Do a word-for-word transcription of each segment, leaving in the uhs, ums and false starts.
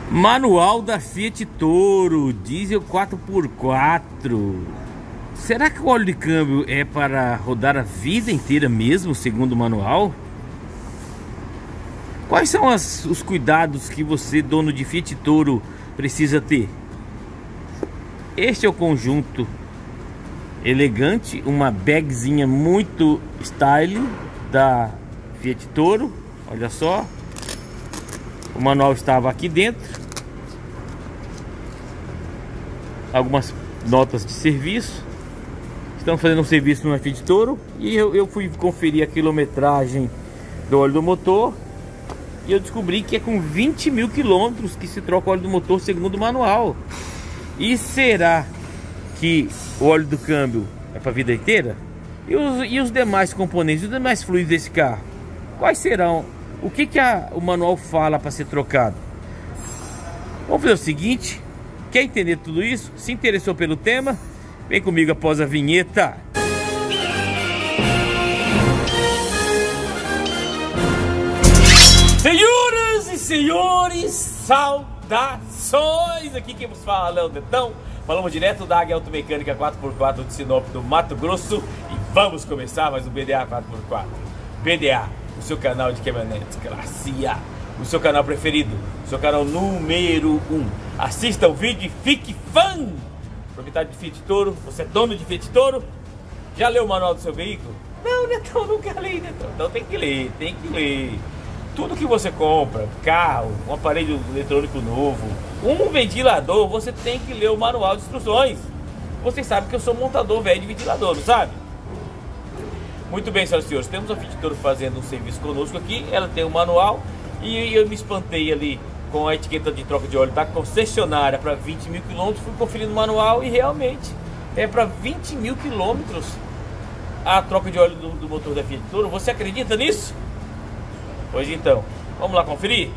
Manual da Fiat Toro, diesel quatro por quatro. Será que o óleo de câmbio é para rodar a vida inteira mesmo, segundo o manual? Quais são as, os cuidados que você, dono de Fiat Toro, precisa ter? Este é o conjunto elegante, uma bagzinha muito style da Fiat Toro. Olha só, o manual estava aqui dentro. Algumas notas de serviço. Estamos fazendo um serviço no Fiat Toro e eu, eu fui conferir a quilometragem do óleo do motor e eu descobri que é com vinte mil quilômetros que se troca o óleo do motor, segundo o manual. E será que o óleo do câmbio é para a vida inteira? E os, e os demais componentes, os demais fluidos desse carro, quais serão? O que, que a, o manual fala para ser trocado? Vamos fazer o seguinte: quer entender tudo isso? Se interessou pelo tema? Vem comigo após a vinheta. Senhoras e senhores, saudações! Aqui quem vos fala é Léo Detão. Falamos direto da Águia Automecânica quatro por quatro de Sinop, do Mato Grosso. E vamos começar mais um B D A quatro por quatro. B D A, o seu canal de caminhonetes classe A, o seu canal preferido, o seu canal número um. Assista o vídeo e fique fã! Proprietário de Fiat Toro, você é dono de Fiat Toro? Já leu o manual do seu veículo? Não, Netão, nunca li, Netão. Então tem que ler, tem que ler. Tudo que você compra, carro, um aparelho eletrônico novo, um ventilador, você tem que ler o manual de instruções. Vocês sabem que eu sou montador velho de ventilador, não sabe? Muito bem, senhoras e senhores, temos a Fiat Toro fazendo um serviço conosco aqui. Ela tem um manual e eu me espantei ali com a etiqueta de troca de óleo da concessionária para vinte mil quilômetros. Fui conferindo o manual e realmente é para vinte mil quilômetros a troca de óleo do, do motor da Fiat Toro. Você acredita nisso? Pois então, vamos lá conferir?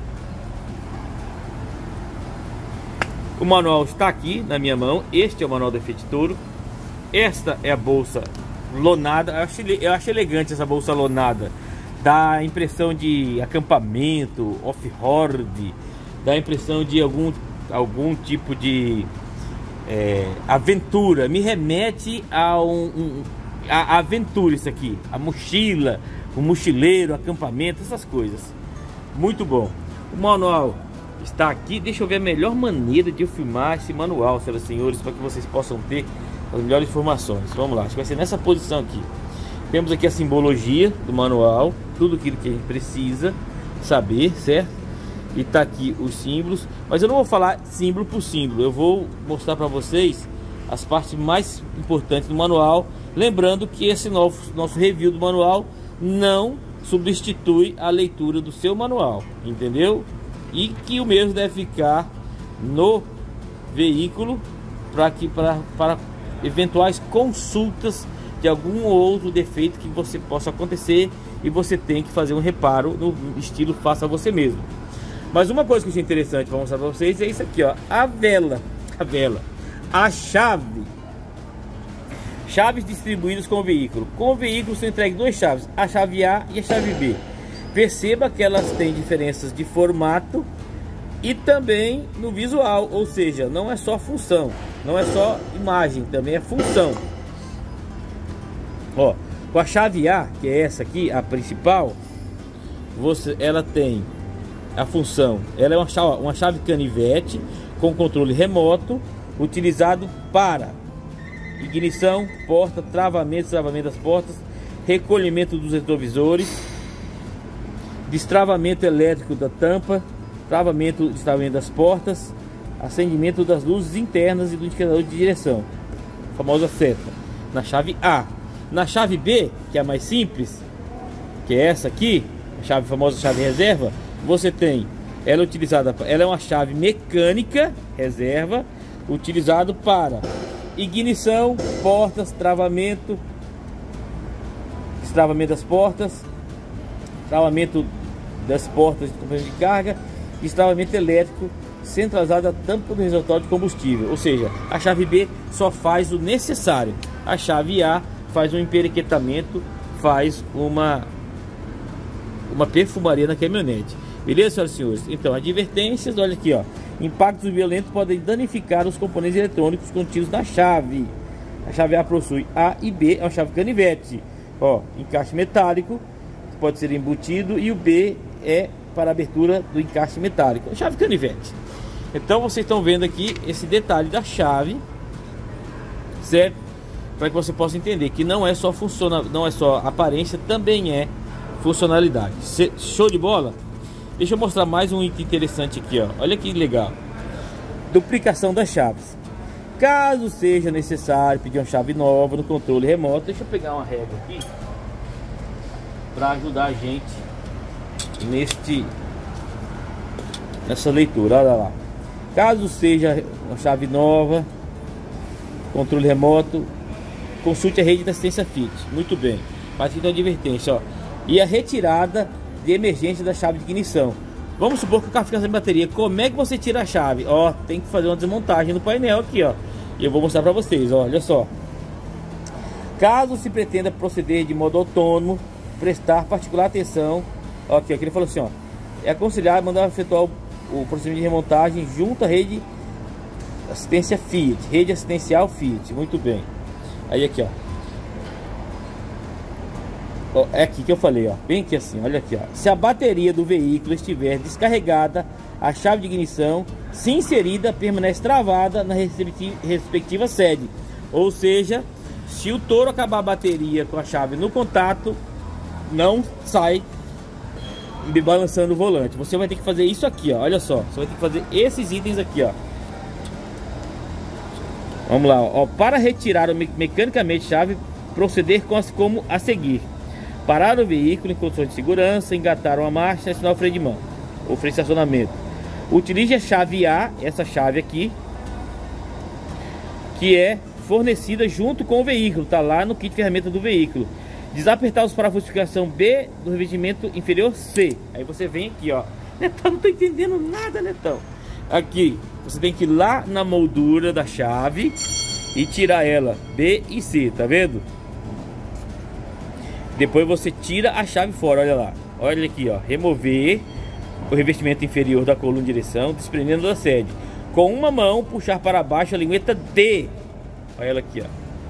O manual está aqui na minha mão. Este é o manual da Fiat Toro. Esta é a bolsa lonada. Eu acho, eu acho elegante essa bolsa lonada. Dá a impressão de acampamento, off-road. Dá a impressão de algum, algum tipo de é, aventura. Me remete a, um, um, a, a aventura isso aqui. A mochila, o mochileiro, acampamento, essas coisas. Muito bom. O manual está aqui. Deixa eu ver a melhor maneira de eu filmar esse manual, senhoras e senhores, para que vocês possam ter as melhores informações. Vamos lá, acho que vai ser nessa posição aqui. Temos aqui a simbologia do manual, tudo aquilo que a gente precisa saber, certo? E tá aqui os símbolos, mas eu não vou falar símbolo por símbolo, eu vou mostrar para vocês as partes mais importantes do manual. Lembrando que esse novo, nosso review do manual não substitui a leitura do seu manual, entendeu? E que o mesmo deve ficar no veículo para que para, para eventuais consultas de algum outro defeito que você possa acontecer e você tem que fazer um reparo no estilo faça você mesmo. Mas uma coisa que eu achei interessante para mostrar para vocês é isso aqui, ó, a vela, a vela, a chave, chaves distribuídas com o veículo. Com o veículo são entregues duas chaves, a chave A e a chave B. Perceba que elas têm diferenças de formato e também no visual, ou seja, não é só função, não é só imagem, também é função. Ó, com a chave A, que é essa aqui, a principal, você, ela tem a função, ela é uma chave, uma chave canivete com controle remoto, utilizado para ignição, porta, travamento, travamento das portas, recolhimento dos retrovisores, destravamento elétrico da tampa, travamento, destravamento das portas, acendimento das luzes internas e do indicador de direção, a famosa seta, na chave A. Na chave B, que é a mais simples, que é essa aqui, a chave, a famosa chave reserva, você tem, ela é utilizada, ela é uma chave mecânica reserva, utilizado para ignição, portas, travamento, destravamento das portas, travamento das portas de componente de carga, destravamento elétrico centralizado da tampa do reservatório de combustível. Ou seja, a chave B só faz o necessário, a chave A faz um emperiquetamento, faz uma uma perfumaria na caminhonete. Beleza, senhoras e senhores? Então, advertências, olha aqui, ó. Impactos violentos podem danificar os componentes eletrônicos contidos na chave. A chave A possui A e B, é uma chave canivete. Ó, encaixe metálico, pode ser embutido, e o B é para a abertura do encaixe metálico. A chave canivete. Então, vocês estão vendo aqui esse detalhe da chave, certo? Para que você possa entender que não é só funciona, não é só aparência, também é funcionalidade. Show de bola? Deixa eu mostrar mais um item interessante aqui, ó. Olha que legal. Duplicação das chaves. Caso seja necessário pedir uma chave nova no controle remoto, deixa eu pegar uma régua aqui para ajudar a gente neste nessa leitura. Olha lá. Caso seja uma chave nova, controle remoto, consulte a rede da assistência Fiat. Muito bem. Partir da advertência, ó. E a retirada de emergência da chave de ignição. Vamos supor que o carro fica sem bateria. Como é que você tira a chave? Ó, tem que fazer uma desmontagem no painel aqui, ó. E eu vou mostrar para vocês, ó, olha só. Caso se pretenda proceder de modo autônomo, prestar particular atenção. Ó, aqui, ó, aqui ele falou assim, ó. É aconselhável mandar efetuar o, o procedimento de remontagem junto à rede assistência Fiat, rede assistencial Fiat. Muito bem. Aí aqui, ó. É aqui que eu falei, ó, bem aqui assim, olha aqui, ó. Se a bateria do veículo estiver descarregada, a chave de ignição, se inserida, permanece travada na respectiva sede. Ou seja, se o touro acabar a bateria com a chave no contato, não sai balançando o volante. Você vai ter que fazer isso aqui, ó, olha só. Você vai ter que fazer esses itens aqui, ó. Vamos lá, ó. Para retirar me mecanicamente a chave, proceder com as, como a seguir. Parar o veículo em condições de segurança, engatar uma marcha e acionar o freio de mão, ou freio de estacionamento. Utilize a chave A, essa chave aqui, que é fornecida junto com o veículo, tá lá no kit de ferramenta do veículo. Desapertar os parafusos de ficação B do revestimento inferior C. Aí você vem aqui, ó. Netão, não tô entendendo nada, Netão. Aqui, você tem que ir lá na moldura da chave e tirar ela, B e C, tá vendo? Depois você tira a chave fora, olha lá. Olha aqui, ó. Remover o revestimento inferior da coluna de direção, desprendendo da sede. Com uma mão, puxar para baixo a lingueta D. Olha ela aqui, ó.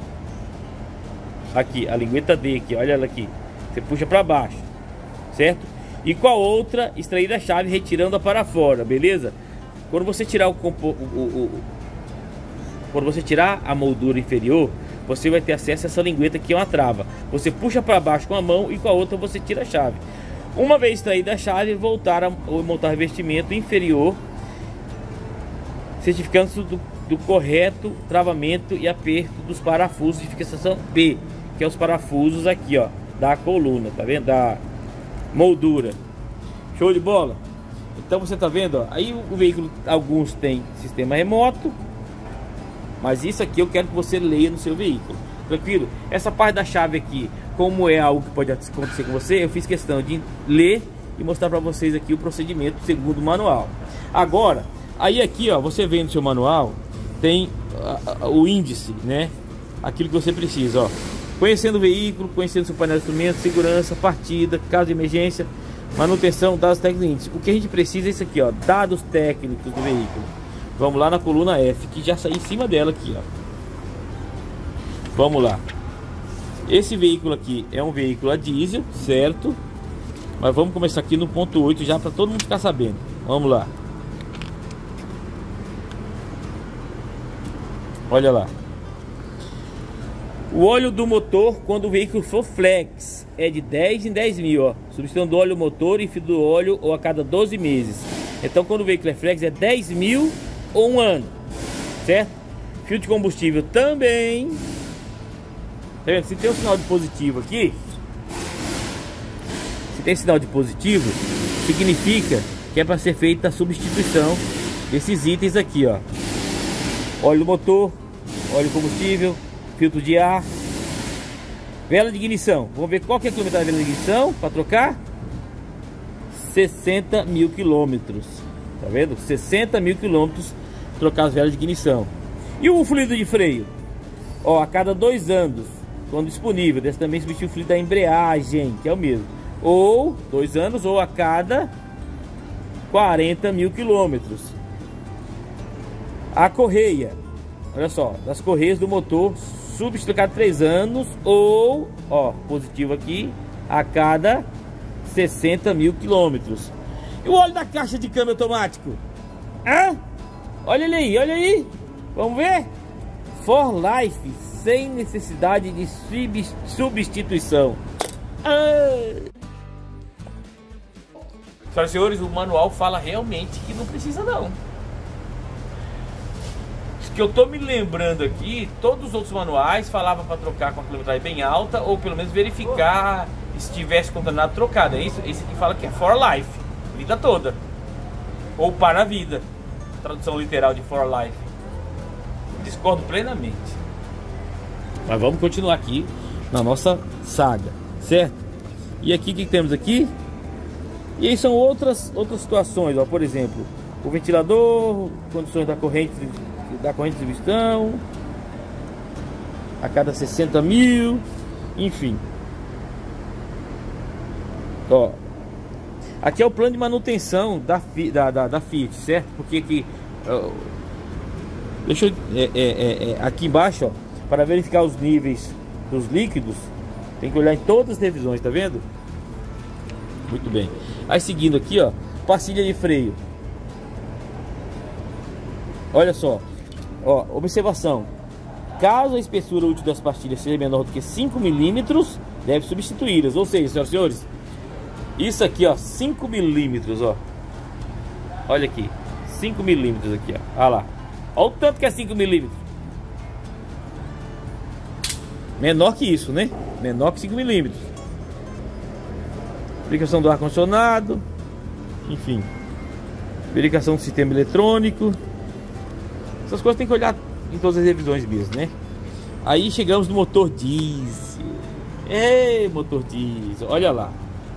Aqui, a lingueta D aqui, olha ela aqui. Você puxa para baixo, certo? E com a outra, extrair a chave, retirando-a para fora, beleza? Quando você tirar o, o, o, o Quando você tirar a moldura inferior, você vai ter acesso a essa lingueta que é uma trava. Você puxa para baixo com a mão e com a outra você tira a chave. Uma vez extraída a chave, voltar a montar o revestimento inferior, certificando-se do, do correto travamento e aperto dos parafusos de fixação B, que é os parafusos aqui, ó, da coluna, tá vendo? Da moldura. Show de bola? Então você tá vendo, ó, aí o, o veículo, alguns tem sistema remoto, mas isso aqui eu quero que você leia no seu veículo, tranquilo? Essa parte da chave aqui, como é algo que pode acontecer com você, eu fiz questão de ler e mostrar para vocês aqui o procedimento segundo o manual. Agora, aí aqui, ó, você vê no seu manual, tem uh, o índice, né? Aquilo que você precisa, ó. Conhecendo o veículo, conhecendo seu painel de instrumentos, segurança, partida, caso de emergência, manutenção, dados técnicos, índice. O que a gente precisa é isso aqui, ó, dados técnicos do veículo. Vamos lá na coluna F, que já saí em cima dela aqui, ó. Vamos lá. Esse veículo aqui é um veículo a diesel, certo? Mas vamos começar aqui no ponto oito já para todo mundo ficar sabendo. Vamos lá. Olha lá. O óleo do motor quando o veículo for flex é de dez em dez mil, ó. Substituindo óleo motor e fio do óleo ou a cada doze meses. Então quando o veículo é flex é dez mil ou um ano, certo? Fio de combustível também. Tá vendo? Se tem um sinal de positivo aqui, se tem sinal de positivo, significa que é para ser feita a substituição desses itens aqui, ó. Óleo do motor, óleo de combustível, filtro de ar, vela de ignição. Vamos ver qual que é a quilometragem da vela de ignição para trocar. sessenta mil quilômetros. Tá vendo? sessenta mil quilômetros trocar as velas de ignição. E o fluido de freio? Ó, a cada dois anos, quando disponível. Desse também substitui o fluido da embreagem, que é o mesmo. Ou dois anos, ou a cada quarenta mil quilômetros. A correia, olha só, das correias do motor substituído a cada três anos ou, ó, positivo aqui, a cada sessenta mil quilômetros. E o óleo da caixa de câmbio automático? Hã? Olha ele aí, olha aí. Vamos ver? For Life, sem necessidade de substituição. Ah. Senhoras e senhores, o manual fala realmente que não precisa não. Que eu tô me lembrando aqui, todos os outros manuais falavam para trocar com a quilometragem bem alta ou pelo menos verificar se tivesse contaminado trocado. É isso? Esse aqui fala que é for life, vida toda, ou para a vida, tradução literal de for life. Discordo plenamente. Mas vamos continuar aqui na nossa saga, certo? E aqui o que temos aqui? E aí são outras outras situações, ó, por exemplo, o ventilador, condições da corrente da corrente de distribuição a cada sessenta mil, enfim. Ó, aqui é o plano de manutenção da, da, da, da Fiat, certo? Porque aqui, ó, deixa eu, é, é, é, aqui embaixo, ó, para verificar os níveis dos líquidos, tem que olhar em todas as revisões, tá vendo? Muito bem. Aí seguindo aqui, ó, pastilha de freio. Olha só, ó, observação. Caso a espessura útil das pastilhas seja menor do que cinco milímetros, deve substituí-las. Ou seja, senhoras e senhores, isso aqui, ó, cinco milímetros, ó. Olha aqui, cinco milímetros aqui, ó. Olha lá. Olha o tanto que é cinco milímetros. Menor que isso, né? Menor que cinco milímetros. Verificação do ar-condicionado. Enfim. Verificação do sistema eletrônico. Essas coisas tem que olhar em todas as revisões mesmo, né? Aí chegamos no motor diesel. Ei, motor diesel, olha lá.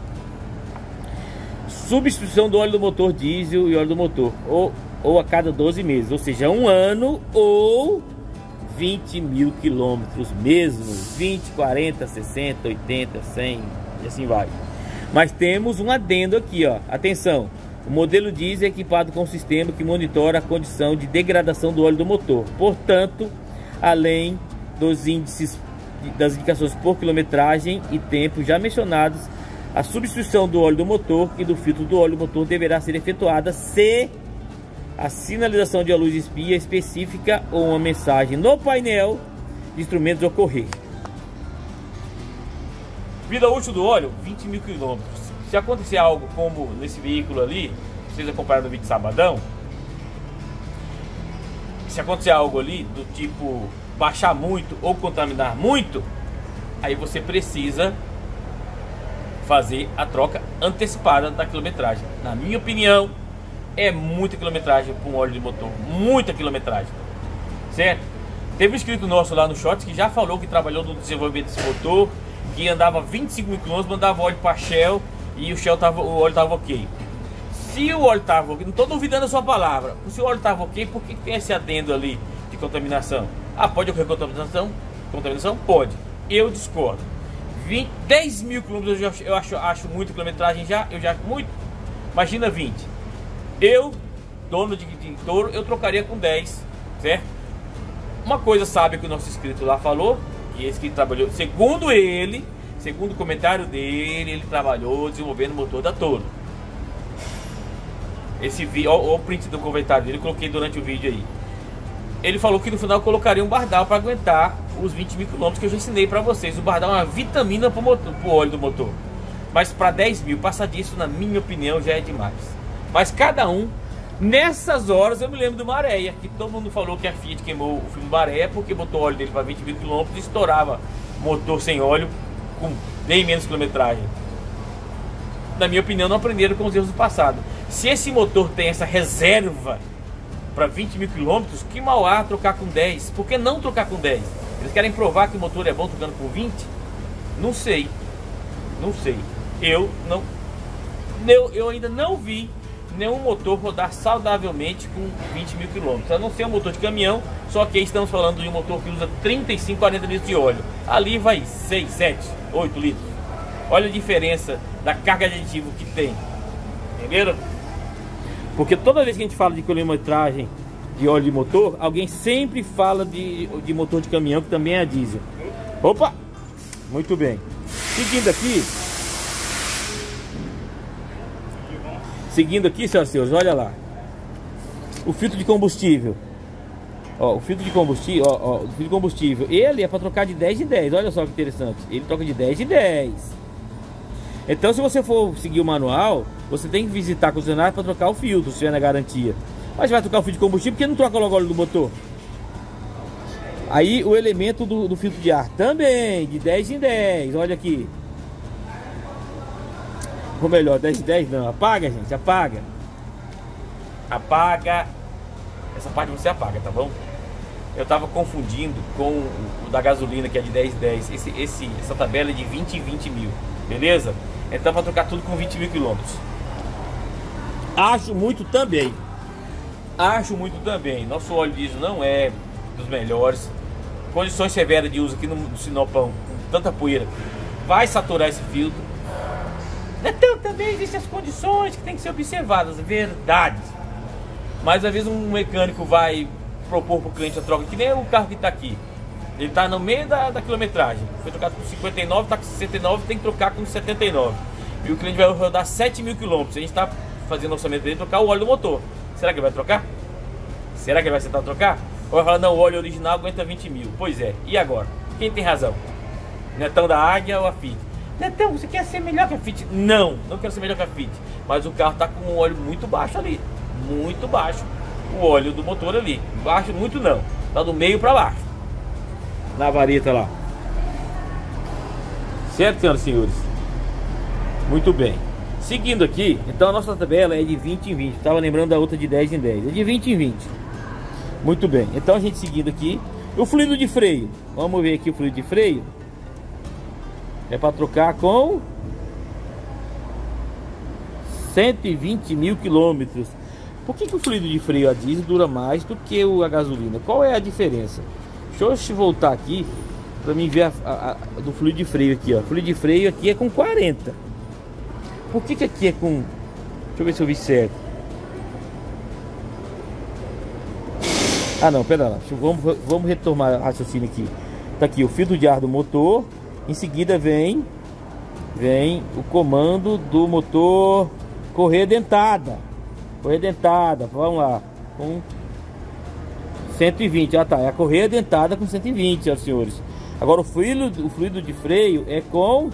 Substituição do óleo do motor diesel e óleo do motor, ou, ou a cada doze meses, ou seja, um ano ou vinte mil quilômetros mesmo. Vinte, quarenta, sessenta, oitenta, cem e assim vai. Mas temos um adendo aqui, ó. Atenção. O modelo diesel é equipado com um sistema que monitora a condição de degradação do óleo do motor. Portanto, além dos índices das indicações por quilometragem e tempo já mencionados, a substituição do óleo do motor e do filtro do óleo do motor deverá ser efetuada se a sinalização de uma luz espia específica ou uma mensagem no painel de instrumentos ocorrer. Vida útil do óleo, vinte mil quilômetros. Se acontecer algo como nesse veículo ali, vocês acompanharam no vídeo de sabadão, se acontecer algo ali do tipo baixar muito ou contaminar muito, aí você precisa fazer a troca antecipada da quilometragem. Na minha opinião, é muita quilometragem para um óleo de motor, muita quilometragem, certo? Teve um inscrito nosso lá no Shorts que já falou que trabalhou no desenvolvimento desse motor, que andava vinte e cinco mil quilômetros, mandava óleo para Shell e o Shell tava, o óleo estava ok. Se o óleo estava ok, não estou duvidando da sua palavra, se o óleo estava ok, por que tem esse adendo ali de contaminação? Ah, pode ocorrer contaminação? Contaminação? Pode. Eu discordo. vinte, dez mil quilômetros eu, eu acho, acho muita quilometragem já, eu já acho muito. Imagina vinte. Eu, dono de, de touro, eu trocaria com dez, certo? Uma coisa sábia que o nosso inscrito lá falou, que esse que trabalhou, segundo ele, segundo o comentário dele, ele trabalhou desenvolvendo o motor da Toro. Esse vídeo, ó, ó, o print do comentário dele, eu coloquei durante o vídeo aí. Ele falou que no final colocaria um bardal para aguentar os vinte mil quilômetros que eu já ensinei para vocês. O bardal é uma vitamina para o óleo do motor. Mas para dez mil, passar disso, na minha opinião, já é demais. Mas cada um, nessas horas, eu me lembro do Maréia, que todo mundo falou que a Fiat queimou o filme do Maréia porque botou o óleo dele para vinte mil quilômetros e estourava motor sem óleo com bem menos quilometragem. Na minha opinião, não aprenderam com os erros do passado. Se esse motor tem essa reserva para vinte mil quilômetros, que mal há trocar com dez? Por que não trocar com dez? Eles querem provar que o motor é bom trocando com vinte? Não sei. Não sei. Eu não. Eu, eu ainda não vi nenhum motor rodar saudavelmente com vinte mil quilômetros. A não ser um motor de caminhão, só que aí estamos falando de um motor que usa trinta e cinco, quarenta litros de óleo. Ali vai seis, sete, oito litros. Olha a diferença da carga de aditivo que tem. Entenderam? Porque toda vez que a gente fala de quilometragem de óleo de motor, alguém sempre fala de, de motor de caminhão, que também é diesel. Opa! Muito bem. Seguindo aqui. Seguindo aqui, senhoras e senhores, olha lá. O filtro de combustível. Ó, o filtro de combustível, ó, ó, o filtro de combustível, ele é para trocar de dez em dez. Olha só que interessante. Ele troca de dez em dez. Então, se você for seguir o manual, você tem que visitar a concessionária para trocar o filtro, se estiver na garantia. Mas vai trocar o filtro de combustível, porque não troca logo o óleo do motor? Aí o elemento do, do filtro de ar também, de dez em dez. Olha aqui. Ou melhor, dez em dez não. Apaga, gente, apaga. Apaga. Essa parte você apaga, tá bom? Eu tava confundindo com o, o da gasolina, que é de dez em dez. Esse, esse, essa tabela é de vinte em vinte mil. Beleza? Então para trocar tudo com vinte mil quilômetros. Acho muito também. Acho muito também. Nosso óleo diesel não é dos melhores. Condições severas de uso aqui no, no Sinopão, com tanta poeira, vai saturar esse filtro. Então também existem as condições que tem que ser observadas, verdade. Mas às vezes um mecânico vai propor para o cliente a troca, que nem o carro que está aqui. Ele está no meio da, da quilometragem. Foi trocado com cinquenta e nove, está com sessenta e nove, tem que trocar com setenta e nove. E o cliente vai rodar sete mil quilômetros. A gente está fazendo orçamento dele trocar o óleo do motor. Será que ele vai trocar? Será que ele vai aceitar trocar? Ou vai falar, não, o óleo original aguenta vinte mil. Pois é, e agora? Quem tem razão? Netão da Águia ou a Fiat? Netão, você quer ser melhor que a Fiat? Não, não quero ser melhor que a Fiat. Mas o carro está com um óleo muito baixo ali. Muito baixo. O óleo do motor ali. Baixo muito não. Está do meio para baixo. Na vareta lá. Certo, senhoras e senhores? Muito bem. Seguindo aqui, então a nossa tabela é de vinte em vinte. Estava lembrando da outra de dez em dez. É de vinte em vinte. Muito bem. Então a gente seguindo aqui. O fluido de freio. Vamos ver aqui o fluido de freio. É para trocar com cento e vinte mil quilômetros. Por que, que o fluido de freio a diesel dura mais do que o a gasolina? Qual é a diferença? Deixa eu voltar aqui para mim ver a, a, a, do fluido de freio aqui, ó. O fluido de freio aqui é com quarenta. Por que que aqui é com... Deixa eu ver se eu vi certo. Ah não, pera lá. Vamos, vamos retomar o raciocínio aqui. Tá aqui o filtro de ar do motor. Em seguida vem Vem o comando do motor correia dentada. Correia dentada, vamos lá. Com cento e vinte, ah tá, é a correia dentada com cento e vinte, senhoras e senhores. Agora o fluido, o fluido de freio é com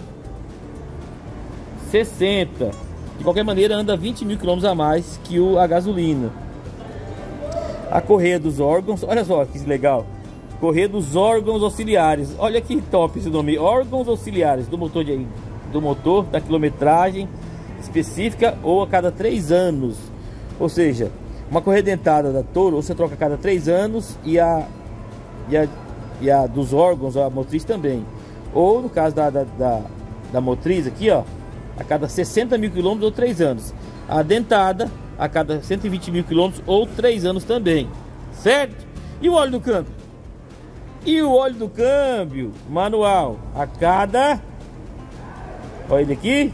sessenta. De qualquer maneira anda vinte mil quilômetros a mais que o, a gasolina. A correia dos órgãos, olha só que legal. Correia dos órgãos auxiliares. Olha que top esse nome, órgãos auxiliares do motor, de, do motor da quilometragem específica ou a cada três anos. Ou seja, uma correia dentada da Toro você troca a cada três anos e a, e a, e a dos órgãos, a motriz também. Ou no caso da, da, da, da motriz aqui, ó, a cada sessenta mil quilômetros ou três anos. A dentada a cada cento e vinte mil quilômetros ou três anos também. Certo? E o óleo do câmbio? E o óleo do câmbio manual a cada... Olha ele aqui.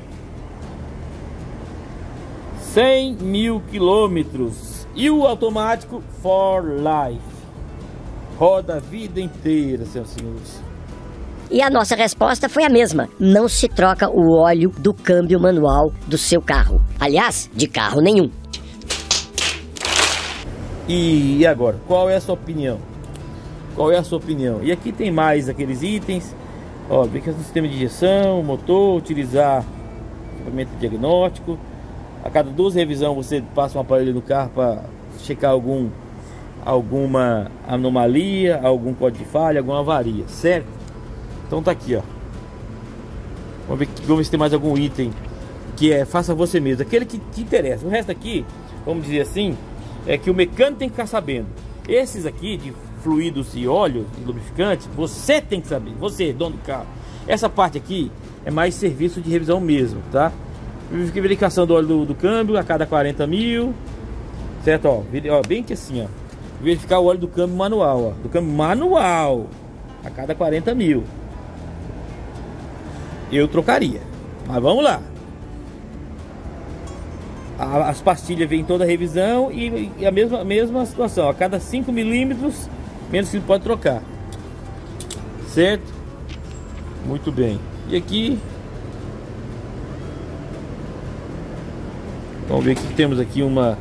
cem mil quilômetros. E o automático for life. Roda a vida inteira, senhoras e senhores. E a nossa resposta foi a mesma. Não se troca o óleo do câmbio manual do seu carro. Aliás, de carro nenhum. E agora, qual é a sua opinião? Qual é a sua opinião? E aqui tem mais aqueles itens. Ó, ver que é o sistema de injeção, motor, utilizar equipamento diagnóstico. A cada duas revisões você passa um aparelho no carro para checar algum, alguma anomalia, algum código de falha, alguma avaria, certo? Então tá aqui, ó. Vamos ver, vamos ver se tem mais algum item que é faça você mesmo, aquele que te interessa. O resto aqui, vamos dizer assim, é que o mecânico tem que ficar sabendo. Esses aqui de fluidos e óleo e lubrificante, você tem que saber, você, dono do carro. Essa parte aqui é mais serviço de revisão mesmo, tá? Verificação do óleo do, do câmbio a cada quarenta mil, certo? Ó, ó, bem que assim, ó. Verificar o óleo do câmbio manual, ó, do câmbio manual a cada quarenta mil. Eu trocaria, mas vamos lá. a, as pastilhas vêm toda a revisão e, e a mesma, mesma situação, a cada cinco milímetros, menos que pode trocar. Certo? Muito bem. E aqui, vamos ver que temos aqui uma...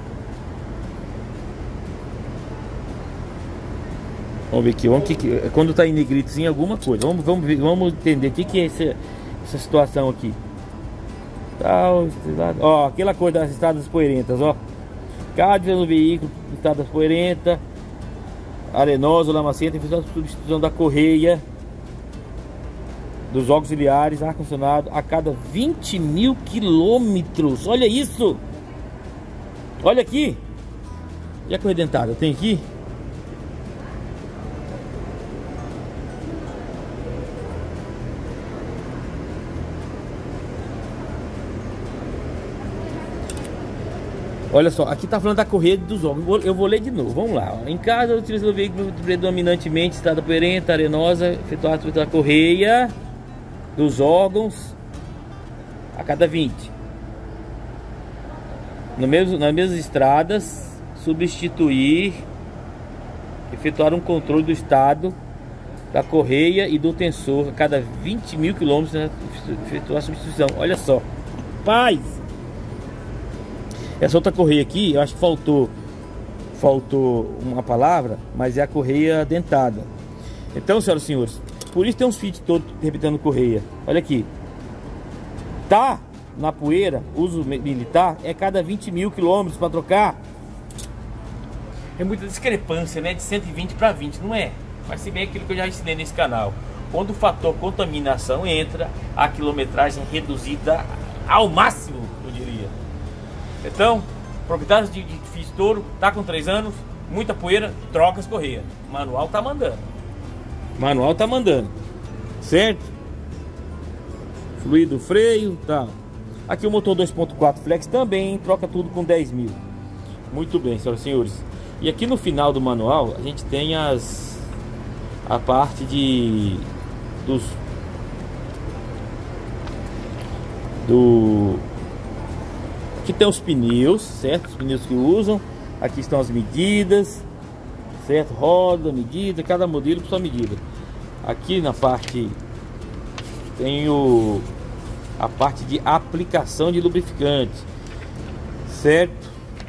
Vamos ver aqui, vamos, que, que, quando está em negritozinho alguma coisa. Vamos, vamos, ver, vamos entender o que, que é essa, essa situação aqui. Tal, ó, aquela coisa das estradas poeirentas, ó. Cádiz no veículo, estradas poeirentas, arenosa, lamacenta, fiz a substituição da correia dos auxiliares, ar-condicionado a cada vinte mil quilômetros. Olha isso! Olha aqui! E a correia dentada? Tem aqui? Olha só, aqui tá falando da correia dos órgãos. Eu vou ler de novo, vamos lá. Em casa, utiliza o veículo predominantemente estrada poeirenta, arenosa, efetuado pela correia dos órgãos a cada vinte. No mesmo, nas mesmas estradas, substituir, efetuar um controle do estado da correia e do tensor a cada vinte mil quilômetros, né, efetuar a substituição. Olha só, paz! Essa outra correia aqui, eu acho que faltou faltou uma palavra, mas é a correia dentada. Então, senhoras e senhores, por isso tem uns feeds todos repetindo correia. Olha aqui, tá na poeira, uso militar, é cada vinte mil quilômetros para trocar. É muita discrepância, né? De cento e vinte para vinte, não é? Mas se bem aquilo que eu já ensinei nesse canal, quando o fator contaminação entra, a quilometragem é reduzida ao máximo, eu diria. Então, proprietários de, de Fiat Toro, tá com três anos, muita poeira, troca as correias. Manual tá mandando. Manual tá mandando. Certo? Fluido, freio, tá. Aqui o motor dois ponto quatro Flex também, troca tudo com dez mil. Muito bem, senhoras e senhores. E aqui no final do manual, a gente tem as... a parte de... dos... do... Aqui tem os pneus, certo? Os pneus que usam. Aqui estão as medidas, certo? Roda, medida, cada modelo com sua medida. Aqui na parte tem o a parte de aplicação de lubrificante, certo?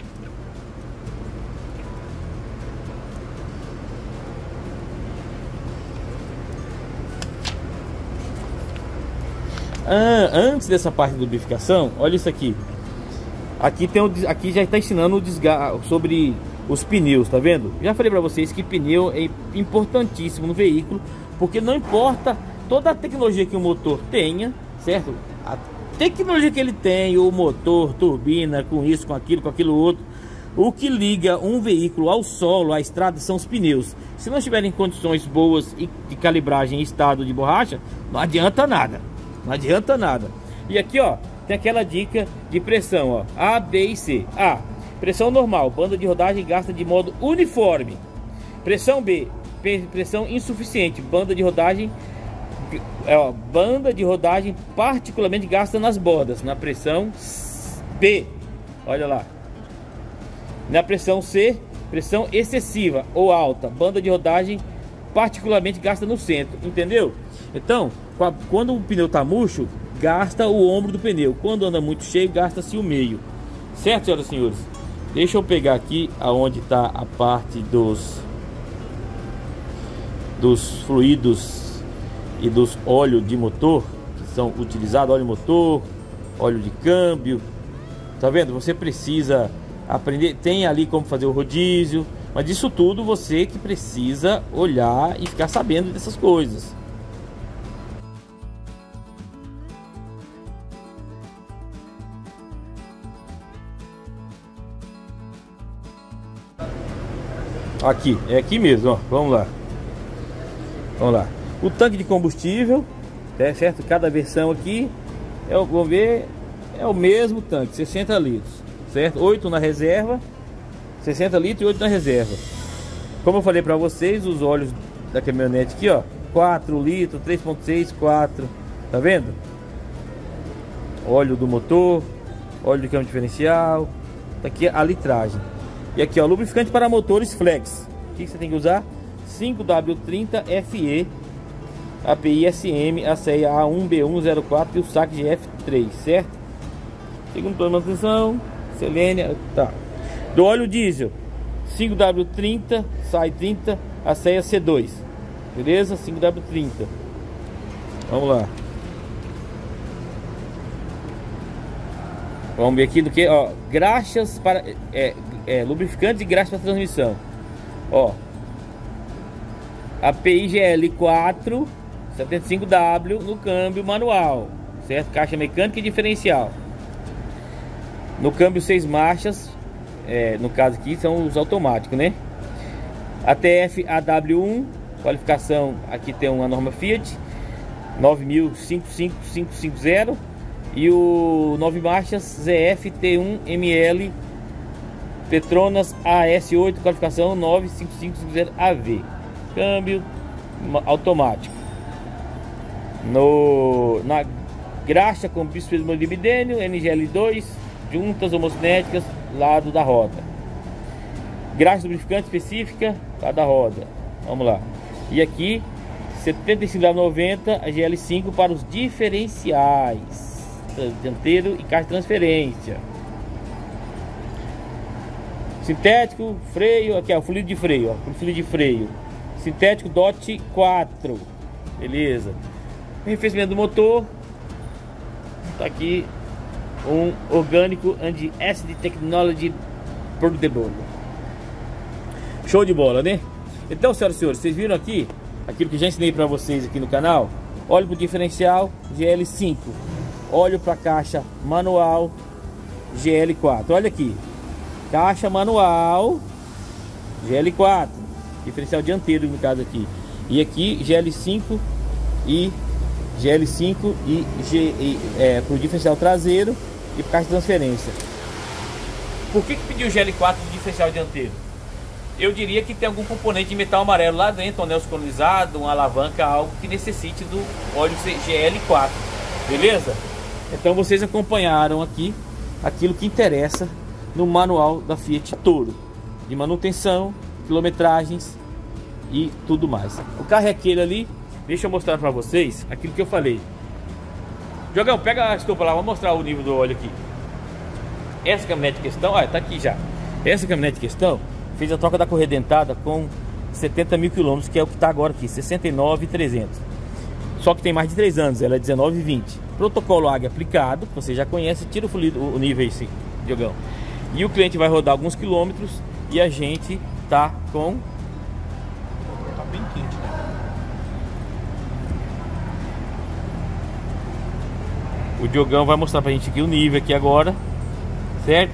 Ah, antes dessa parte de lubrificação, olha isso aqui. Aqui, tem o, aqui já está ensinando o desgaste sobre os pneus, tá vendo? Já falei para vocês que pneu é importantíssimo no veículo, porque não importa toda a tecnologia que o motor tenha, certo? A tecnologia que ele tem, o motor, turbina, com isso, com aquilo, com aquilo outro, o que liga um veículo ao solo, à estrada, são os pneus. Se não estiverem em condições boas e de calibragem em estado de borracha, não adianta nada, não adianta nada. E aqui, ó, tem aquela dica de pressão, ó, A, B e C. A, pressão normal, banda de rodagem gasta de modo uniforme. Pressão B, pressão insuficiente, banda de rodagem, ó, banda de rodagem particularmente gasta nas bordas. Na pressão B, olha lá. Na pressão C, pressão excessiva ou alta, banda de rodagem particularmente gasta no centro, entendeu? Então, quando o pneu tá murcho, gasta o ombro do pneu. Quando anda muito cheio, gasta-se o meio. Certo, senhoras e senhores? Deixa eu pegar aqui aonde está a parte dos dos fluidos e dos óleos de motor que são utilizados, óleo motor, óleo de câmbio. Tá vendo? Você precisa aprender, tem ali como fazer o rodízio, mas disso tudo você que precisa olhar e ficar sabendo dessas coisas. Aqui, é aqui mesmo, ó. Vamos lá. Vamos lá. O tanque de combustível, é certo? Cada versão aqui, é, vamos ver, é o mesmo tanque, sessenta litros, certo? oito na reserva, sessenta litros e oito na reserva. Como eu falei para vocês, os óleos da caminhonete aqui, ó, quatro litros, três ponto seis, quatro, tá vendo? Óleo do motor, óleo de câmbio diferencial, Tá aqui a litragem. E aqui, ó, lubrificante para motores flex. O que você tem que usar? cinco W trinta F E, A P I S M, a C E A um B um zero quatro e o S A C G F três, certo? Segundo plano de manutenção, selênia, tá. Do óleo diesel, cinco W trinta, S A I trinta, a C E A C dois. Beleza? cinco W trinta. Vamos lá. Vamos ver aqui do que, ó, graxas para é, é, lubrificantes e graxas para transmissão. Ó, A P I G L quatro setenta e cinco W no câmbio manual, certo? Caixa mecânica e diferencial. No câmbio seis marchas, é, no caso aqui são os automáticos, né? A T F A W um, qualificação, aqui tem uma norma Fiat nove mil cinco cinco cinco cinco zero. E o nove marchas Z F T um M L Petronas A S oito, qualificação nove cinco cinco cinco zero A V. Câmbio automático. No, na graxa com bisfenol molibdênio, N G L dois, juntas homocinéticas, lado da roda. Graxa lubrificante específica, lado da roda. Vamos lá. E aqui, setenta e cinco W noventa, a G L cinco para os diferenciais. Dianteiro e caixa de transferência. Sintético, freio, aqui é o fluido de freio, ó, fluido de freio. Sintético D O T quatro. Beleza. Arrefecimento do motor. Tá aqui um orgânico and acid technology por the board. Show de bola, né? Então, senhoras e senhores, vocês viram aqui aquilo que já ensinei para vocês aqui no canal. Óleo para diferencial G L cinco. Óleo para caixa manual G L quatro. Olha aqui, caixa manual G L quatro, diferencial dianteiro no caso aqui. E aqui G L cinco e G L cinco e, G, e é, para o diferencial traseiro e para caixa de transferência. Por que que pediu G L quatro de diferencial dianteiro? Eu diria que tem algum componente de metal amarelo lá dentro, um anel sincronizado, uma alavanca, algo que necessite do óleo G L quatro. Beleza? Então vocês acompanharam aqui aquilo que interessa no manual da Fiat Toro, de manutenção, quilometragens e tudo mais. O carro é aquele ali. Deixa eu mostrar para vocês aquilo que eu falei. Jogão, pega a estopa lá, vou mostrar o nível do óleo aqui. Essa caminhonete em questão, olha, tá aqui já. Essa caminhonete em questão fez a troca da correia dentada com setenta mil quilômetros, que é o que está agora aqui, sessenta e nove mil e trezentos. Só que tem mais de três anos, ela é dezenove e vinte. Protocolo Águia aplicado, você já conhece, tira o fluido, o nível aí, Diogão. E o cliente vai rodar alguns quilômetros e a gente tá com... Tá bem quente, né? O Diogão vai mostrar pra gente aqui o nível aqui agora, certo?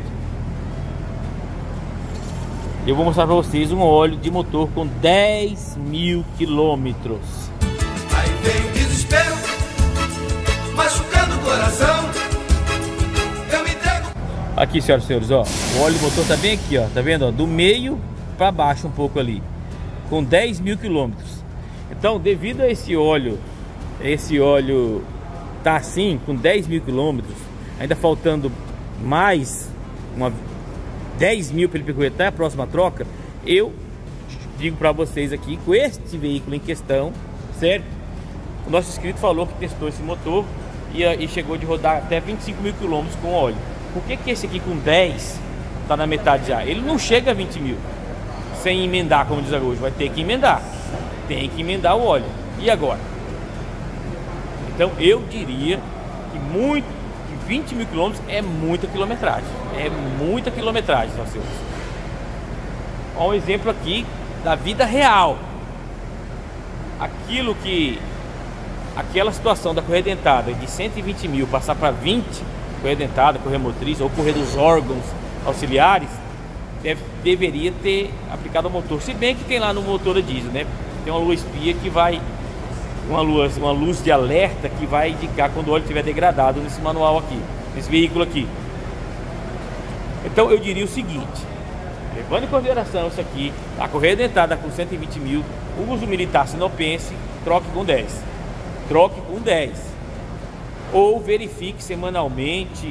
Eu vou mostrar pra vocês um óleo de motor com dez mil quilômetros. Aí vem o desespero, machucando o coração. Eu me entrego. Aqui, senhoras e senhores, ó, o óleo do motor tá bem aqui, ó, tá vendo? Ó, do meio para baixo um pouco ali, com dez mil quilômetros. Então, devido a esse óleo, esse óleo tá assim, com dez mil quilômetros, ainda faltando mais uma dez mil para ele percorrer até a próxima troca, eu digo para vocês aqui, com este veículo em questão, certo? O nosso inscrito falou que testou esse motor e, e chegou de rodar até vinte e cinco mil quilômetros com óleo. Por que que esse aqui com dez tá na metade já? Ele não chega a vinte mil sem emendar, como diz hoje. Vai ter que emendar, tem que emendar o óleo. E agora? Então eu diria que muito, que vinte mil quilômetros é muita quilometragem. É muita quilometragem, senhoras e senhores. Olha um exemplo aqui da vida real. Aquilo que... Aquela situação da correia dentada de cento e vinte mil passar para vinte, correia dentada, correia motriz ou correia dos órgãos auxiliares, deve, deveria ter aplicado ao motor. Se bem que tem lá no motor a diesel, né? Tem uma luz espia que vai... Uma luz, uma luz de alerta que vai indicar quando o óleo estiver degradado nesse manual aqui, nesse veículo aqui. Então eu diria o seguinte, levando em consideração isso aqui, a correia dentada com cento e vinte mil, o uso militar sinopense, troque com dez. Troque com dez. Ou verifique semanalmente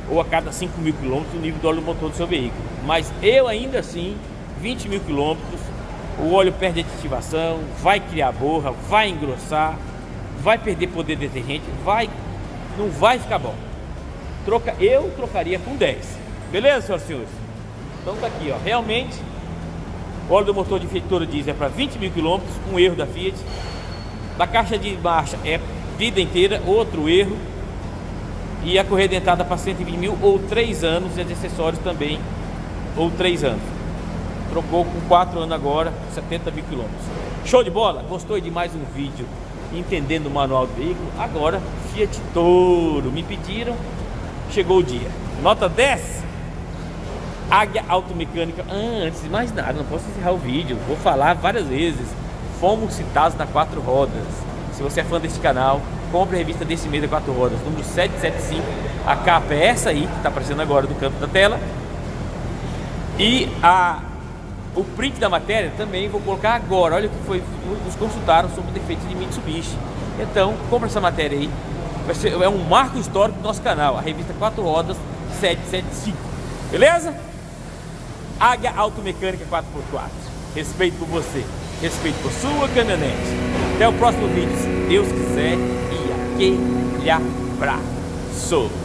ou a cada cinco mil quilômetros o nível do óleo do motor do seu veículo. Mas eu ainda assim, vinte mil quilômetros, o óleo perde aditivação, vai criar borra, vai engrossar, vai perder poder detergente, vai, não vai ficar bom. Troca, eu trocaria com dez. Beleza, senhoras e senhores? Então tá aqui, ó. Realmente, o óleo do motor de Fiat Toro diesel é para vinte mil quilômetros, um erro da Fiat. Da caixa de marcha é vida inteira, outro erro. E a correia dentada para cento e vinte mil ou três anos, e as acessórios também, ou três anos. Trocou com quatro anos agora, setenta mil quilômetros. Show de bola? Gostou de mais um vídeo entendendo o manual do veículo? Agora, Fiat Toro. Me pediram, chegou o dia. Nota dez. Águia Automecânica. Ah, antes de mais nada, não posso encerrar o vídeo. Vou falar várias vezes. Fomos citados na Quatro Rodas. Se você é fã deste canal, compre a revista desse mês da Quatro Rodas, número setecentos e setenta e cinco. A capa é essa aí, que está aparecendo agora do canto da tela. E a, o print da matéria também vou colocar agora. Olha o que foi, nos consultaram sobre o defeito de Mitsubishi. Então, compre essa matéria aí. Vai ser, é um marco histórico do nosso canal. A revista Quatro Rodas setecentos e setenta e cinco. Beleza? Águia Automecânica quatro por quatro. Respeito por você, respeito por sua caminhonete. Até o próximo vídeo, se Deus quiser, e aquele abraço.